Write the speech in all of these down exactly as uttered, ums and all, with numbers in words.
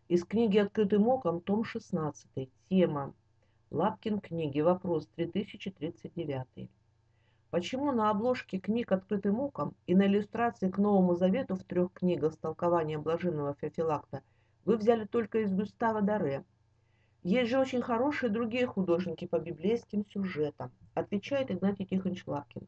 Из книги «Открытым оком», том шестнадцатый. Тема. Лапкин книги. Вопрос три тысячи тридцать девять. Почему на обложке книг «Открытым оком» и на иллюстрации к Новому Завету в трех книгах с толкованием блаженного Феофилакта вы взяли только из Гюстава Доре? Есть же очень хорошие другие художники по библейским сюжетам, отвечает Игнатий Тихонович Лапкин.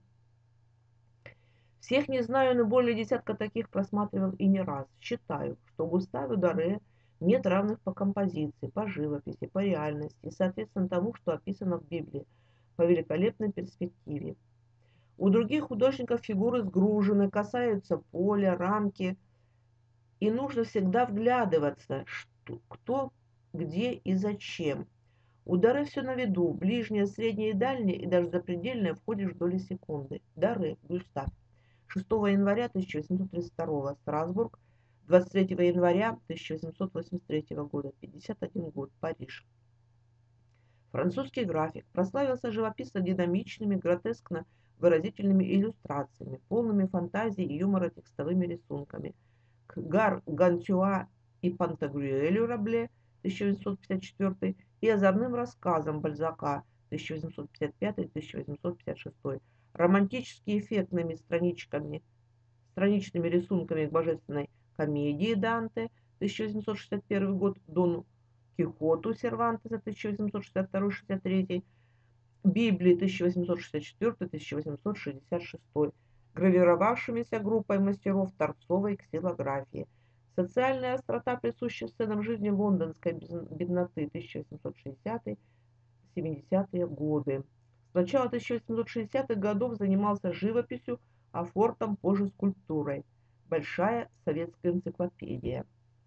Всех не знаю, но более десятка таких просматривал и не раз. Считаю, что Густаво Доре нет равных по композиции, по живописи, по реальности и, соответственно, тому, что описано в Библии, по великолепной перспективе. У других художников фигуры сгружены, касаются поля, рамки, и нужно всегда вглядываться, что, кто, где и зачем. У Доре все на виду, ближнее, среднее и дальнее, и даже запредельное входишь в доли секунды. Доре, Гюстав. шестого января тысяча восемьсот тридцать второго. Страсбург. двадцать третьего января тысяча восемьсот восемьдесят третьего года. пятьдесят один год. Париж. Французский график прославился живописно-динамичными, гротескно выразительными иллюстрациями, полными фантазии и юмора текстовыми рисунками. К Гар Гантюа и Пантагрюэлю Рабле тысяча восемьсот пятьдесят четвёртый и озорным рассказам Бальзака тысяча восемьсот пятьдесят пятый — тысяча восемьсот пятьдесят шестой, романтически эффектными страничками, страничными рисунками к божественной комедии Данте тысяча восемьсот шестьдесят первый год, Дону Кихоту Сервантеса тысяча восемьсот шестьдесят второй — шестьдесят третий, Библии тысяча восемьсот шестьдесят четвёртый — тысяча восемьсот шестьдесят шестой, гравировавшимися группой мастеров торцовой ксилографии. Социальная острота присуща сценам жизни лондонской бедноты тысяча восемьсот шестидесятые — семидесятые годы. С начала тысяча восемьсот шестидесятых годов занимался живописью, а фортом позже скульптурой. Большая советская энциклопедия.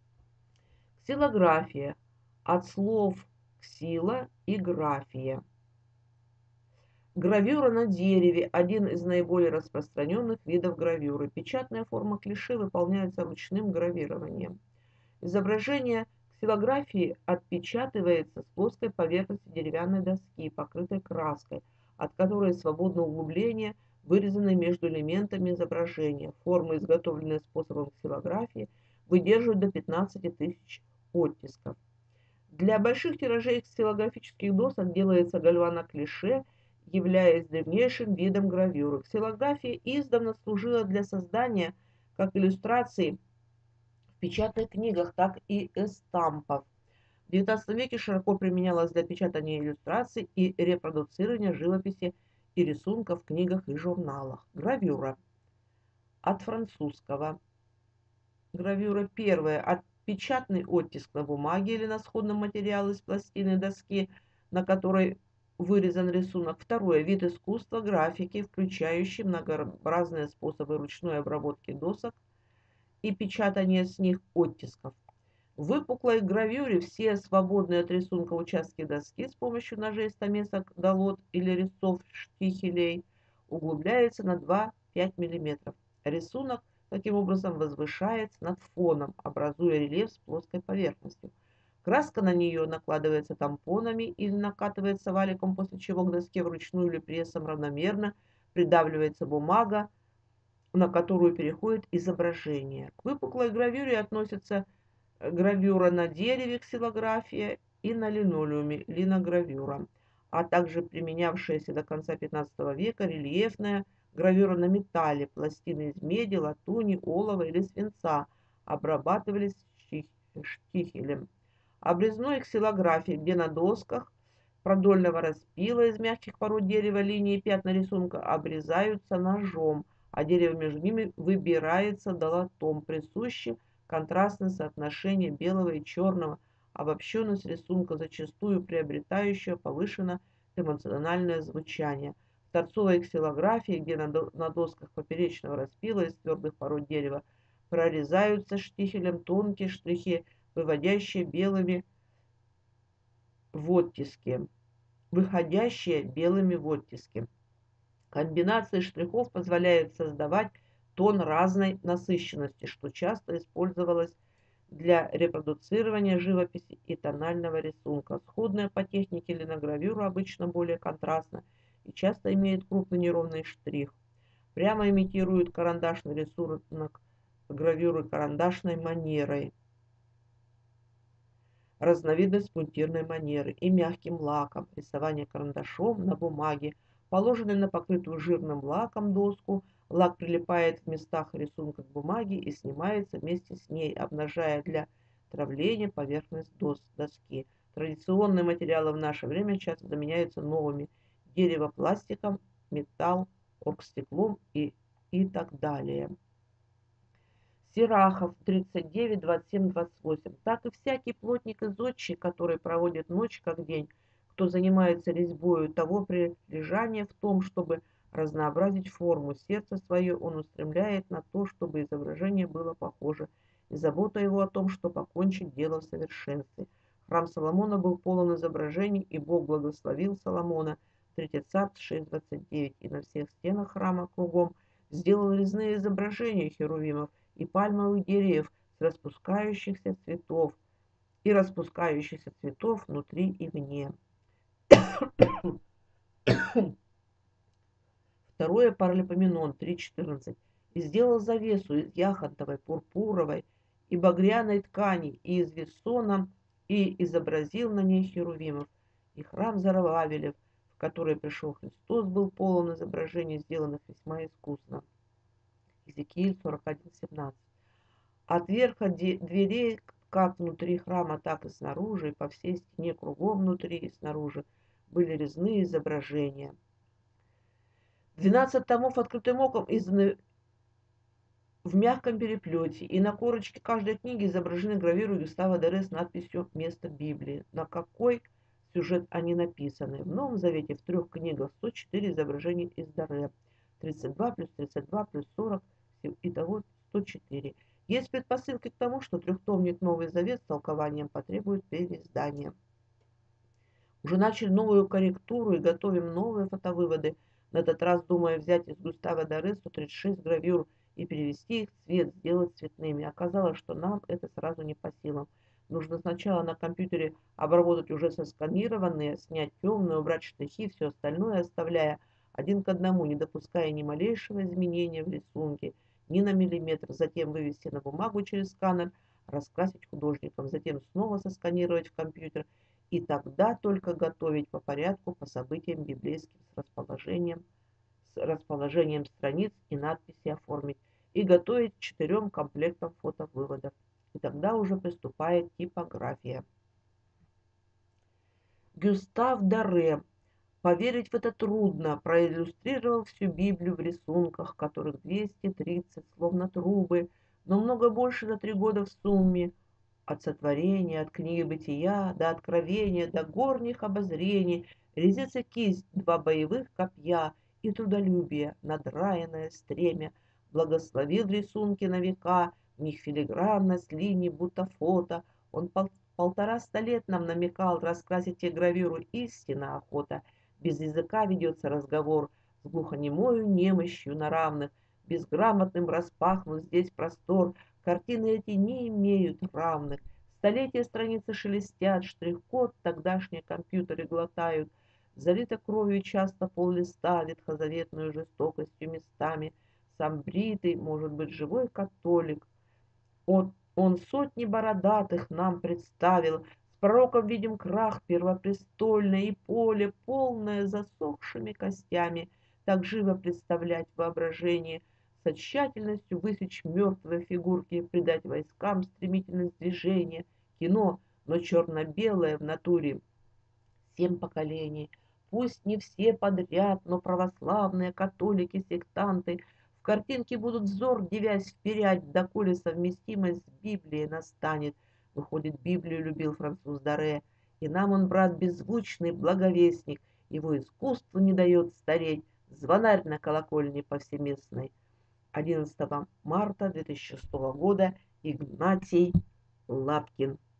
Ксилография. От слов ксила и графия. Гравюра на дереве – один из наиболее распространенных видов гравюры. Печатная форма клише выполняется ручным гравированием. Изображение ксилографии отпечатывается с плоской поверхности деревянной доски, покрытой краской, от которой свободно углубление, вырезанные между элементами изображения. Формы, изготовленные способом ксилографии, выдерживают до пятнадцати тысяч оттисков. Для больших тиражей ксилографических досок делается гальваноклише, являясь древнейшим видом гравюры. Ксилография издавна служила для создания как иллюстраций в печатных книгах, так и эстампов. В девятнадцатом веке широко применялась для печатания иллюстраций и репродуцирования живописи и рисунков в книгах и журналах. Гравюра. От французского. Гравюра первая. От печатный оттиск на бумаге или на сходном материале из пластины доски, на которой вырезан рисунок. Второе. Вид искусства графики, включающий многообразные способы ручной обработки досок и печатания с них оттисков. В выпуклой гравюре все свободные от рисунка участки доски с помощью ножей, стамесок, долот или резцов штихелей углубляются на два-пять миллиметров. Рисунок таким образом возвышается над фоном, образуя рельеф с плоской поверхностью. Краска на нее накладывается тампонами или накатывается валиком, после чего к доске вручную или прессом равномерно придавливается бумага, на которую переходит изображение. К выпуклой гравюре относятся гравюра на дереве, ксилография, и на линолеуме, линогравюра, а также применявшаяся до конца пятнадцатого века рельефная гравюра на металле, пластины из меди, латуни, олова или свинца обрабатывались штихелем. Обрезной ксилографии, где на досках продольного распила из мягких пород дерева линии и пятна рисунка обрезаются ножом, а дерево между ними выбирается долотом, присуще контрастное соотношение белого и черного, обобщенность рисунка, зачастую приобретающего повышенно эмоциональное звучание. В торцовой ксилографии, где на, до, на досках поперечного распила из твердых пород дерева прорезаются штихелем тонкие штрихи, выводящие белыми в оттиске, выходящие белыми в оттиске. Комбинации штрихов позволяют создавать тон разной насыщенности, что часто использовалось для репродуцирования живописи и тонального рисунка. Сходная по технике линогравюра обычно более контрастна и часто имеет крупный неровный штрих. Прямо имитирует карандашный рисунок гравюры карандашной манерой. разновидность пунктирной манеры, и мягким лаком, рисование карандашом на бумаге, положенной на покрытую жирным лаком доску. Лак прилипает в местах рисунка к бумаге и снимается вместе с ней, обнажая для травления поверхность дос доски. Традиционные материалы в наше время часто заменяются новыми: дерево пластиком, металл оргстеклом и, и так далее. Сирахов, тридцать девять, двадцать семь, двадцать восемь. Так и всякий плотник и зодчий, который проводит ночь как день, кто занимается резьбою, того прилежание в том, чтобы разнообразить форму. Сердце свое он устремляет на то, чтобы изображение было похоже, и забота его о том, что покончить дело в совершенстве. Храм Соломона был полон изображений, и Бог благословил Соломона. Третье Царств шесть, двадцать девять. И на всех стенах храма кругом сделал резные изображения херувимов и пальмовых деревьев с распускающихся цветов и распускающихся цветов внутри и вне. Второе Паралипоменон три четырнадцать. И сделал завесу из яхонтовой, пурпуровой и багряной ткани и из вессона, и изобразил на ней херувимов. И храм Зарававелев, в который пришел Христос, был полон изображений, сделанных весьма искусно. Иезекииль сорок один, семнадцать. От верха дверей, как внутри храма, так и снаружи, и по всей стене кругом внутри и снаружи были резные изображения. Двенадцать томов открытым оком изданы в мягком переплете, и на корочке каждой книги изображены гравюры Гюстава Доре с надписью «Место Библии», на какой сюжет они написаны. В Новом Завете в трех книгах сто четыре изображения из Доре, тридцать два плюс тридцать два плюс сорок, итого сто четыре. Есть предпосылки к тому, что трехтомник Новый Завет с толкованием потребует переиздания. Уже начали новую корректуру и готовим новые фотовыводы. На этот раз думаю взять из Густава Доре сто тридцать шесть гравюр и перевести их в цвет, сделать цветными. Оказалось, что нам это сразу не по силам. Нужно сначала на компьютере обработать уже сосканированные, снять темные, убрать штрихи, все остальное оставляя один к одному, не допуская ни малейшего изменения в рисунке, ни на миллиметр, затем вывести на бумагу через сканер, раскрасить художником, затем снова сосканировать в компьютер, и тогда только готовить по порядку, по событиям библейским, с расположением, с расположением страниц и надписи оформить, и готовить четырем комплектам фотовыводов. И тогда уже приступает типография. Гюстав Доре. Поверить в это трудно, проиллюстрировал всю Библию в рисунках, которых двести тридцать, словно трубы, но много больше за три года в сумме. От сотворения, от книги Бытия, до Откровения, до горних обозрений, резится кисть, два боевых копья и трудолюбие, надраенное стремя. Благословил рисунки на века, в них филигранность линий, будто фото. Он пол полтораста лет нам намекал раскрасить те гравюру, истинно охота. Без языка ведется разговор с глухонемою немощью на равных, безграмотным распахнут здесь простор, картины эти не имеют равных. Столетия страницы шелестят, штрих-код тогдашние компьютеры глотают. Залито кровью часто пол листа, ветхозаветную жестокостью местами. Сам бритый, может быть, живой католик. Он, он сотни бородатых нам представил. С пророком видим крах первопрестольный, и поле, полное засохшими костями. Так живо представлять воображение, со тщательностью высечь мертвые фигурки, придать войскам стремительность движения. Кино, но черно-белое в натуре. Семь поколений. Пусть не все подряд, но православные, католики, сектанты в картинке будут взор, девясь вперять, доколе совместимость с Библией настанет. Выходит, Библию любил француз Доре, и нам он, брат, беззвучный благовестник, его искусство не дает стареть, звонарь на колокольне повсеместной. одиннадцатого марта две тысячи шестого года. Игнатий Лапкин.